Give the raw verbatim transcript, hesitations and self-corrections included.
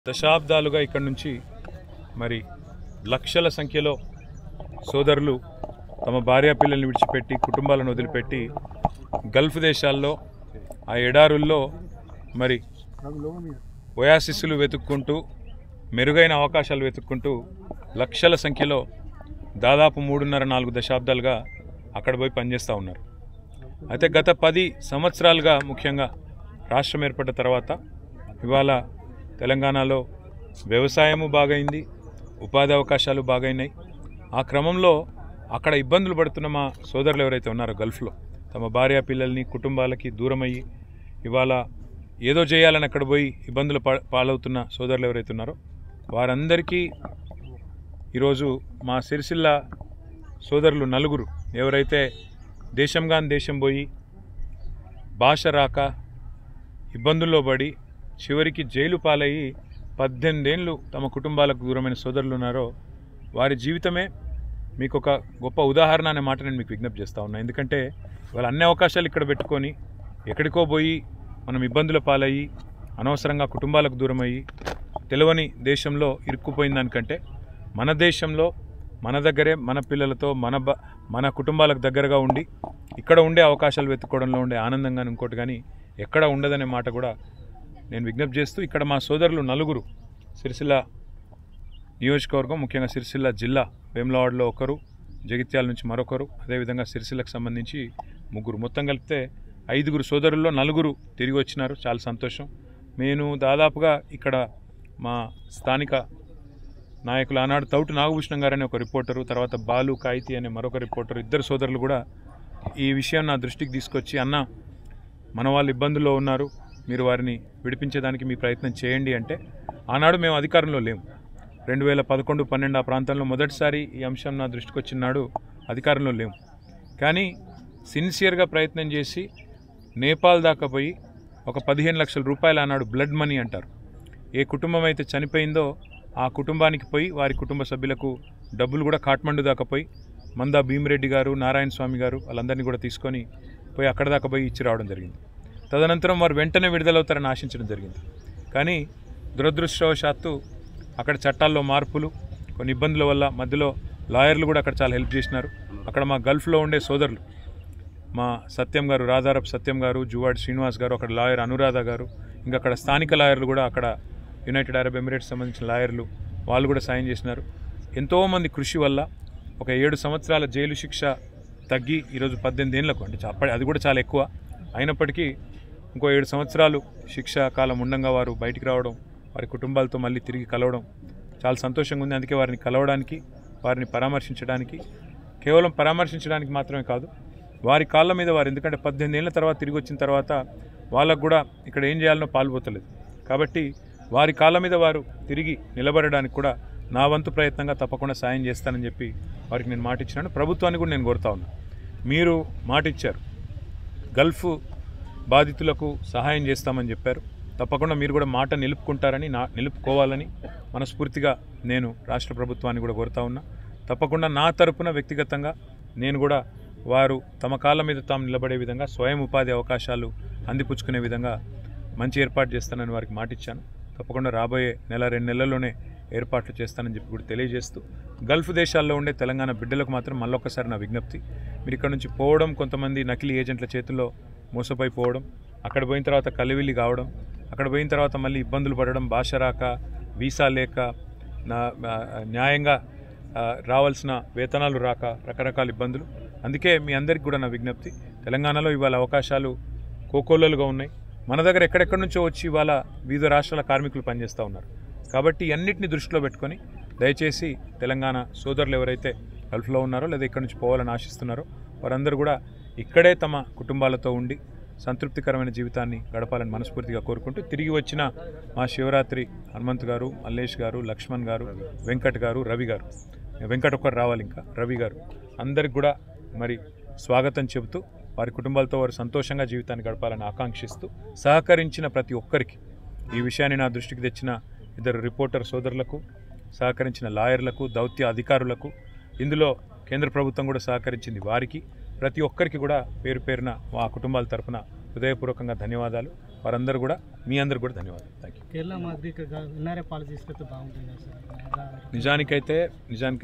దశాబ్దాలుగా ఇక్కడ నుంచి మరి లక్షల సంఖ్యలో సోదరులు తమ భార్య పిల్లల్ని విడిచిపెట్టి కుటుంబాలను వదిలిపెట్టి గల్ఫ్ దేశాల్లో ఆ ఎడారుల్లో మరి ఒయాసిస్సులు వెతుక్కుంటూ మెరుగైన అవకాశాలు వెతుక్కుంటూ లక్షల సంఖ్యలో దాదాపు మూడున్నర నాలుగు దశాబ్దాలుగా అక్కడ పోయి పనిచేస్తూ ఉన్నారు. అయితే గత పది సంవత్సరాలుగా ముఖ్యంగా రాష్ట్రం ఏర్పడ్డ తర్వాత ఇవాళ తెలంగాణలో వ్యవసాయము బాగైంది, ఉపాధి అవకాశాలు బాగైనాయి. ఆ క్రమంలో అక్కడ ఇబ్బందులు పడుతున్న మా సోదరులు ఎవరైతే ఉన్నారో గల్ఫ్లో తమ భార్య పిల్లల్ని కుటుంబాలకి దూరమయ్యి ఇవాళ ఏదో చేయాలని అక్కడ పోయి ఇబ్బందులు పాలవుతున్న సోదరులు ఎవరైతే ఉన్నారో వారందరికీ ఈరోజు మా సిరిసిల్ల సోదరులు నలుగురు ఎవరైతే దేశంగాని దేశం పోయి భాష రాక ఇబ్బందుల్లో పడి చివరికి జైలు పాలయ్యి పద్దెనిమిదేళ్ళు తమ కుటుంబాలకు దూరమైన సోదరులు ఉన్నారో వారి జీవితమే మీకు ఒక గొప్ప ఉదాహరణ అనే మాట నేను మీకు విజ్ఞప్తి చేస్తూ ఉన్నా. ఎందుకంటే వాళ్ళ అన్ని అవకాశాలు ఇక్కడ పెట్టుకొని ఎక్కడికో పోయి మనం ఇబ్బందుల పాలయ్యి అనవసరంగా కుటుంబాలకు దూరమయ్యి తెలియని దేశంలో ఇరుక్కుపోయిన దానికంటే మన దేశంలో మన దగ్గరే మన పిల్లలతో మన బ మన కుటుంబాలకు దగ్గరగా ఉండి ఇక్కడ ఉండే అవకాశాలు వెతుక్కోవడంలో ఉండే ఆనందంగా ఇంకోటి కానీ ఎక్కడ ఉండదనే మాట కూడా నేను విజ్ఞప్తి చేస్తూ ఇక్కడ మా సోదరులు నలుగురు సిరిసిల్ల నియోజకవర్గం ముఖ్యంగా సిరిసిల్ల జిల్లా వేములవాడలో ఒకరు, జగిత్యాల నుంచి మరొకరు, అదేవిధంగా సిరిసిల్లకు సంబంధించి ముగ్గురు, మొత్తం కలిపితే ఐదుగురు సోదరుల్లో నలుగురు తిరిగి వచ్చినారు. చాలా సంతోషం. నేను దాదాపుగా ఇక్కడ మా స్థానిక నాయకులు ఆనాడు తౌటు నాగభూషణం గారనే ఒక రిపోర్టరు, తర్వాత బాలు కాయితీ అనే మరొక రిపోర్టరు, ఇద్దరు సోదరులు కూడా ఈ విషయం నా దృష్టికి తీసుకొచ్చి అన్న మన వాళ్ళు ఇబ్బందుల్లో ఉన్నారు, మీరు వారిని విడిపించేదానికి మీ ప్రయత్నం చేయండి అంటే ఆనాడు మేము అధికారంలో లేము. రెండు వేల పదకొండు పన్నెండు ఆ ప్రాంతంలో మొదటిసారి ఈ అంశం నా దృష్టికి వచ్చినాడు అధికారంలో లేము. కానీ సిన్సియర్గా ప్రయత్నం చేసి నేపాల్ దాకా పోయి ఒక పదిహేను లక్షల రూపాయలు ఆనాడు బ్లడ్ మనీ అంటారు, ఏ కుటుంబం అయితే చనిపోయిందో ఆ కుటుంబానికి పోయి వారి కుటుంబ సభ్యులకు డబ్బులు కూడా కాఠ్మండు దాకా పోయి మందా భీమిరెడ్డి గారు, నారాయణ స్వామి గారు వాళ్ళందరినీ కూడా తీసుకొని పోయి అక్కడ దాకా పోయి ఇచ్చి రావడం జరిగింది. తదనంతరం వారు వెంటనే విడుదలవుతారని ఆశించడం జరిగింది. కానీ దురదృష్టవశాత్తు అక్కడ చట్టాల్లో మార్పులు, కొన్ని ఇబ్బందుల వల్ల మధ్యలో లాయర్లు కూడా అక్కడ చాలా హెల్ప్ చేసినారు. అక్కడ మా గల్ఫ్లో ఉండే సోదరులు మా సత్యం గారు, రాధారప్ సత్యం గారు, జువాడి శ్రీనివాస్ గారు, అక్కడ లాయర్ అనురాధ గారు, ఇంకా అక్కడ స్థానిక లాయర్లు కూడా అక్కడ యునైటెడ్ అరబ్ ఎమిరేట్స్ సంబంధించిన లాయర్లు వాళ్ళు కూడా సాయం చేసినారు. ఎంతోమంది కృషి వల్ల ఒక ఏడు సంవత్సరాల జైలు శిక్ష తగ్గి ఈరోజు పద్దెనిమిది ఏళ్లకు అంటే అప్పటి అది కూడా చాలా ఎక్కువ అయినప్పటికీ ఇంకో ఏడు సంవత్సరాలు శిక్షా కాలం ఉండంగా వారు బయటికి రావడం, వారి కుటుంబాలతో మళ్ళీ తిరిగి కలవడం చాలా సంతోషంగా ఉంది. అందుకే వారిని కలవడానికి, వారిని పరామర్శించడానికి, కేవలం పరామర్శించడానికి మాత్రమే కాదు వారి కాళ్ళ మీద వారు, ఎందుకంటే పద్దెనిమిది ఏళ్ళ తర్వాత తిరిగి వచ్చిన తర్వాత వాళ్ళకు కూడా ఇక్కడ ఏం చేయాలనో పాల్పోతలేదు. కాబట్టి వారి కాళ్ళ మీద వారు తిరిగి నిలబడడానికి కూడా నా వంతు ప్రయత్నంగా తప్పకుండా సాయం చేస్తానని చెప్పి వారికి నేను మాట ఇచ్చినాను. ప్రభుత్వాన్ని కూడా నేను కోరుతా ఉన్నాను, మీరు మాట ఇచ్చారు గల్ఫ్ బాధితులకు సహాయం చేస్తామని చెప్పారు, తప్పకుండా మీరు కూడా మాట నిలుపుకుంటారని నా నిలుపుకోవాలని మనస్ఫూర్తిగా నేను రాష్ట్ర ప్రభుత్వాన్ని కూడా కోరుతా ఉన్నా. తప్పకుండా నా తరపున వ్యక్తిగతంగా నేను కూడా వారు తమ కాళ్ళ మీద తాము నిలబడే విధంగా స్వయం ఉపాధి అవకాశాలు అందిపుచ్చుకునే విధంగా మంచి ఏర్పాటు చేస్తానని వారికి మాట ఇచ్చాను. తప్పకుండా రాబోయే నెల రెండు నెలల్లోనే ఏర్పాట్లు చేస్తానని చెప్పి కూడా తెలియజేస్తూ గల్ఫ్ దేశాల్లో ఉండే తెలంగాణ బిడ్డలకు మాత్రం మళ్ళొక్కసారి నా విజ్ఞప్తి, మీరు ఇక్కడ నుంచి పోవడం, కొంతమంది నకిలీ ఏజెంట్ల చేతుల్లో మోసపోయి పోవడం, అక్కడ పోయిన తర్వాత కలివిల్లి కావడం, అక్కడ పోయిన తర్వాత మళ్ళీ ఇబ్బందులు పడడం, భాష రాక, వీసా లేక, న్యాయంగా రావాల్సిన వేతనాలు రాక, రకరకాల ఇబ్బందులు. అందుకే మీ అందరికీ కూడా నా విజ్ఞప్తి, తెలంగాణలో ఇవాళ అవకాశాలు కోకోళ్ళలుగా ఉన్నాయి. మన దగ్గర ఎక్కడెక్కడి నుంచో వచ్చి ఇవాళ వివిధ రాష్ట్రాల కార్మికులు పనిచేస్తూ ఉన్నారు. కాబట్టి అన్నింటినీ దృష్టిలో పెట్టుకొని దయచేసి తెలంగాణ సోదరులు ఎవరైతే గల్ఫ్లో ఉన్నారో లేదా ఇక్కడి నుంచి పోవాలని ఆశిస్తున్నారో వారందరూ కూడా ఇక్కడే తమ కుటుంబాలతో ఉండి సంతృప్తికరమైన జీవితాన్ని గడపాలని మనస్ఫూర్తిగా కోరుకుంటూ, తిరిగి వచ్చిన మా శివరాత్రి హనుమంత్ గారు, మల్లేష్ గారు, లక్ష్మణ్ గారు, వెంకట్ గారు, రవి గారు, వెంకట్ ఒక్కరు రావాలి, ఇంకా రవి గారు, అందరికి కూడా మరి స్వాగతం చెబుతూ వారి కుటుంబాలతో వారు సంతోషంగా జీవితాన్ని గడపాలని ఆకాంక్షిస్తూ సహకరించిన ప్రతి ఒక్కరికి, ఈ విషయాన్ని నా దృష్టికి తెచ్చిన ఇద్దరు రిపోర్టర్ సోదరులకు, సహకరించిన లాయర్లకు, దౌత్య అధికారులకు, ఇందులో కేంద్ర ప్రభుత్వం కూడా సహకరించింది వారికి, ప్రతి ఒక్కరికి కూడా పేరు పేరున మా కుటుంబాల తరపున హృదయపూర్వకంగా ధన్యవాదాలు. వారందరూ కూడా మీ అందరు కూడా ధన్యవాదాలు. Thank you. కేరళ మాదిరి ఎన్ఆర్ఐ పాలసీ తీసుకొస్తే బాగుంటుంది సార్. నిజానికైతే నిజానికి